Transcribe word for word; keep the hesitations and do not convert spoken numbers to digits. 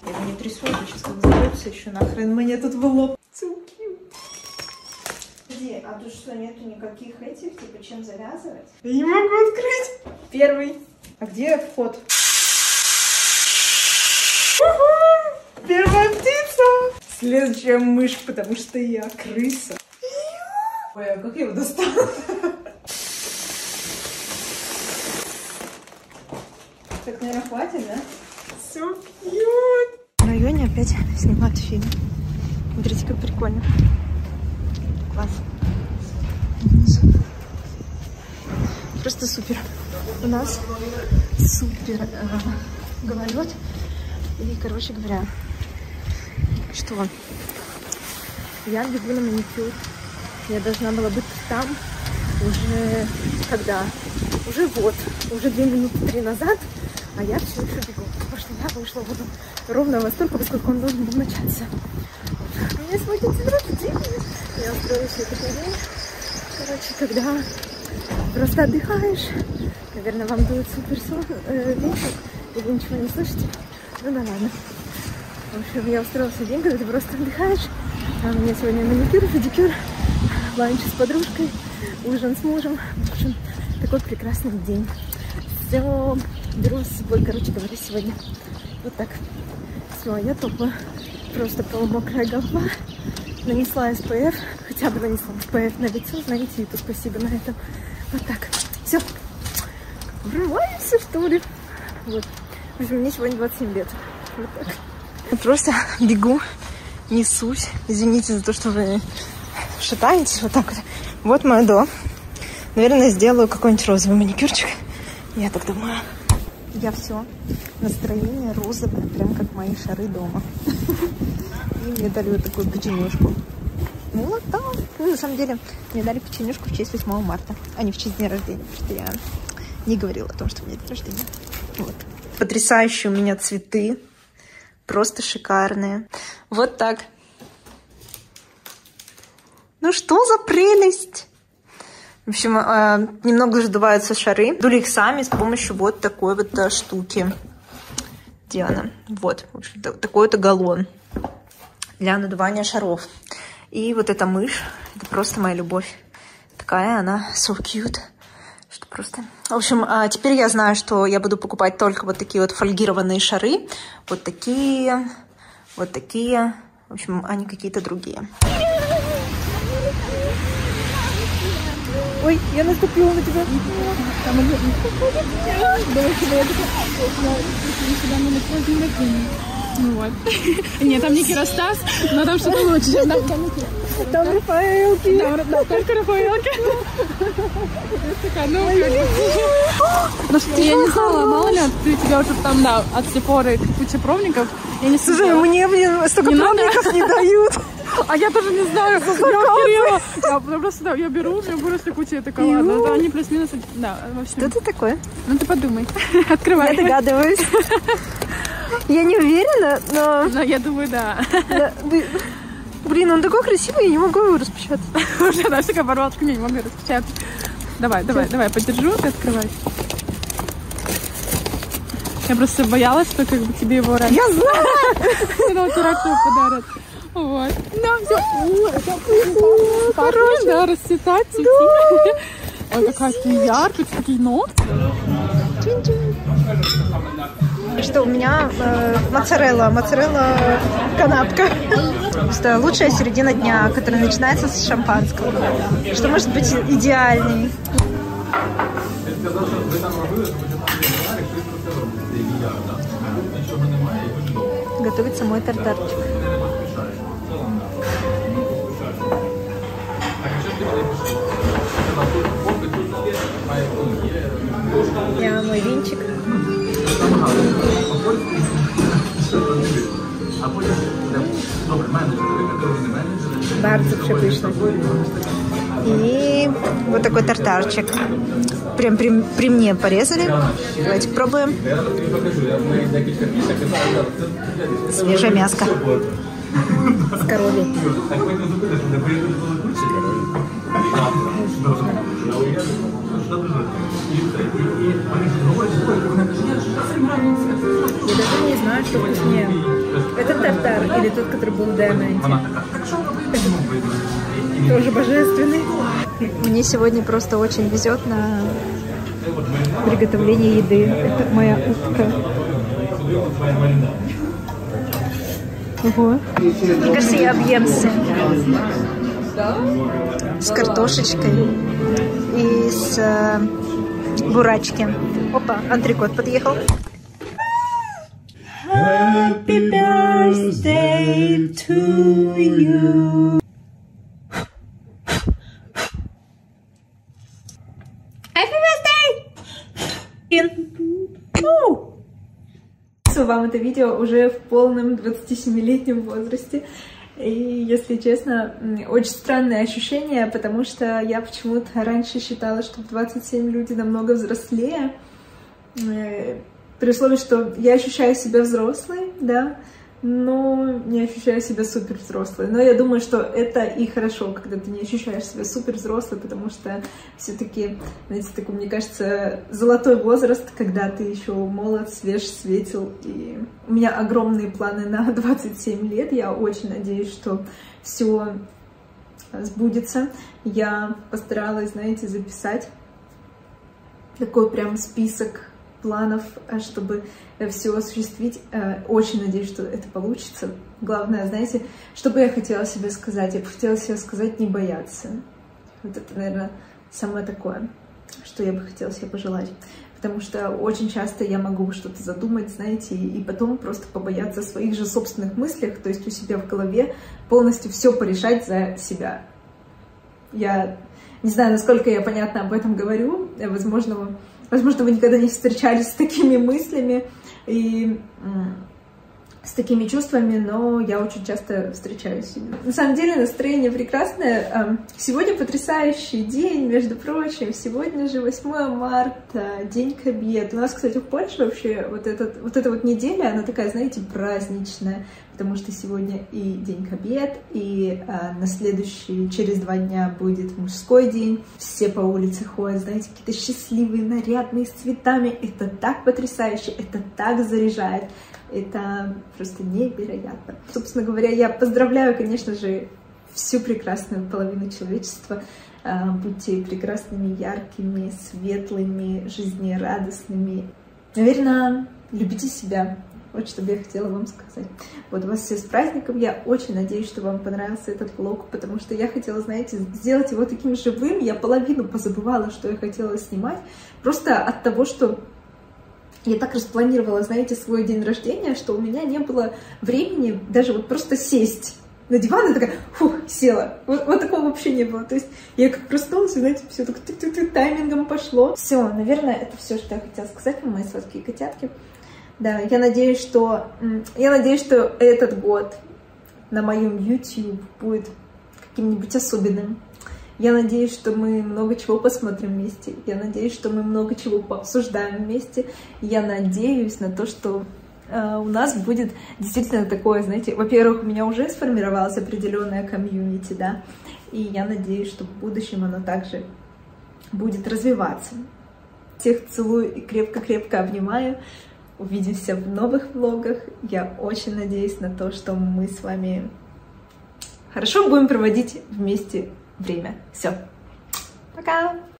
Я его не трясу, это сейчас как взорвется еще нахрен мне тут в лоб. Где? А тут что, нету никаких этих, типа, чем завязывать? Я не могу открыть. Первый. А где вход? Первая птица! Следующая мышь, потому что я крыса. Ой, а как я его достану? Так, наверное, хватит, да? So cute! В районе опять снимают фильм. Смотрите, как прикольно. Класс. Просто супер. У нас супер э, гололед. И, короче говоря, что? Я бегу на маникюр. Я должна была быть там уже когда? Уже вот. Уже две минуты три назад. А я все еще бегу. Потому что я вышла вот ровно во столько, поскольку он должен был начаться. Вот. У меня сегодня день рождения. Я устроила все это день. Короче, когда просто отдыхаешь, наверное, вам дует супер сон, э, ветер, и вы ничего не слышите. Ну да ладно. В общем, я устроила себе день, когда ты просто отдыхаешь. А у меня сегодня маникюр, педикюр, ланч с подружкой, ужин с мужем. В общем, такой прекрасный день. Все беру с собой, короче говоря, сегодня. Вот так. Все, я топаю. Просто полумокрая голова. Нанесла эс пэ эф. Хотя бы нанесла эс пэ эф на лицо. Знаете, и то спасибо на этом. Вот так. Все. Врываемся, что ли? Вот. В общем, мне сегодня двадцать семь лет. Вот так. Я просто бегу, несусь. Извините за то, что вы шатаетесь. Вот так вот. Вот мое до. Наверное, сделаю какой-нибудь розовый маникюрчик. Я так думаю. Я все. Настроение розовое, прям как мои шары дома. И мне дали вот такую печенюшку. Ну вот так. Ну, на самом деле, мне дали печенюшку в честь восьмого марта, а не в честь дня рождения. Потому что я не говорила о том, что у меня день рождения. Вот. Потрясающие у меня цветы. Просто шикарные. Вот так. Ну что за прелесть! В общем, э, немного сдуваются шары. Дули их сами с помощью вот такой вот э, штуки. Где она? Вот. В общем, такой вот галлон для надувания шаров. И вот эта мышь. Это просто моя любовь. Такая она. So cute. Что просто... В общем, э, теперь я знаю, что я буду покупать только вот такие вот фольгированные шары. Вот такие. Вот такие. В общем, они какие-то другие. Ой, я наступила на тебя. Вот. Нет, там не Киростас, но там что-то лучше. Там Рафаэлки. Да, только Рафаэлки. Ну что, я не знала, мало ли, ты тебя уже там, да, от Сефоры куча пробников. Я не Слушай, мне, блин, столько пробников не дают. А я тоже не знаю, я охерела. Я просто, да, я беру, у меня выросли куча, я такая, ладно, да, они плюс-минус, да, в общем. Что ты такое? Ну ты подумай, открывай. Я догадываюсь. Я не уверена, но... Но я думаю, да. да. Блин, он такой красивый, я не могу его распечатать. Уже, да, всякая оборвалочка, не, не могу распечатать. Давай, давай, давай, подержу, ты открывай. Я просто боялась, что как бы тебе его раньше. Я знаю! Когда вот рак подарят. Вот. Да, все. О, это прикольно. Хорошо. Да, расцветать, цвети. Ой, какая ты яркая, такие ногти. Что у меня э, моцарелла, моцарелла канапка. Просто лучшая середина дня, которая начинается с шампанского. Что может быть идеальней? Готовится мой тартарчик. Я мой винчик. Bardzo przepyszny. И вот такой тартарчик. Прям при, при мне порезали. Давайте пробуем. Свежее мяско. С коровьей. Я даже не знаю. понимаю, что вкуснее. Это тартар или тот, который был в Диаманте? Тоже божественный. Мне сегодня просто очень везет на приготовление еды. Это моя утка. Ого. Мне кажется, я объемся. С картошечкой и с э, бурачки. Опа, антрикот подъехал. Happy birthday to you. Happy birthday! Ну! Вам это видео уже в полном двадцатисемилетнем возрасте. И, если честно, очень странное ощущение, потому что я почему-то раньше считала, что в двадцать семь люди намного взрослее. При условии, что я ощущаю себя взрослой, да, но не ощущаю себя супер взрослой. Но я думаю, что это и хорошо, когда ты не ощущаешь себя супер взрослой, потому что все-таки, знаете, такой, мне кажется, золотой возраст, когда ты еще молод, свеж, светил. И у меня огромные планы на двадцать семь лет. Я очень надеюсь, что все сбудется. Я постаралась, знаете, записать такой прям список планов, чтобы все осуществить. Очень надеюсь, что это получится. Главное, знаете, что бы я хотела себе сказать? Я бы хотела себе сказать не бояться. Вот это, наверное, самое такое, что я бы хотела себе пожелать. Потому что очень часто я могу что-то задумать, знаете, и потом просто побояться своих же собственных мыслях, то есть у себя в голове полностью все порешать за себя. Я не знаю, насколько я понятно об этом говорю. Возможно, Возможно, вы никогда не встречались с такими мыслями и с такими чувствами, но я очень часто встречаюсь. На самом деле настроение прекрасное. Сегодня потрясающий день, между прочим. Сегодня же восьмое марта, День Кобед. У нас, кстати, в Польше вообще вот, этот, вот эта вот неделя, она такая, знаете, праздничная, потому что сегодня и День Кобед, и а, на следующий, через два дня будет мужской день. Все по улице ходят, знаете, какие-то счастливые, нарядные, с цветами. Это так потрясающе, это так заряжает. Это просто невероятно. Собственно говоря, я поздравляю, конечно же, всю прекрасную половину человечества. Будьте прекрасными, яркими, светлыми, жизнерадостными. Наверное, любите себя. Вот что бы я хотела вам сказать. Вот вас все с праздником. Я очень надеюсь, что вам понравился этот влог, потому что я хотела, знаете, сделать его таким живым. Я половину позабывала, что я хотела снимать. Просто от того, что я так распланировала, знаете, свой день рождения, что у меня не было времени даже вот просто сесть на диван и такая, фух, села. Вот, вот такого вообще не было. То есть я как проснулась, и, знаете, все так таймингом пошло. Все, наверное, это все, что я хотела сказать вам, мои сладкие котятки. Да, я надеюсь, что я надеюсь, что этот год на моем YouTube будет каким-нибудь особенным. Я надеюсь, что мы много чего посмотрим вместе. Я надеюсь, что мы много чего пообсуждаем вместе. Я надеюсь на то, что э, у нас будет действительно такое, знаете, во-первых, у меня уже сформировалась определенная комьюнити, да, и я надеюсь, что в будущем оно также будет развиваться. Всех целую и крепко-крепко обнимаю. Увидимся в новых влогах. Я очень надеюсь на то, что мы с вами хорошо будем проводить вместе время. Все. Пока!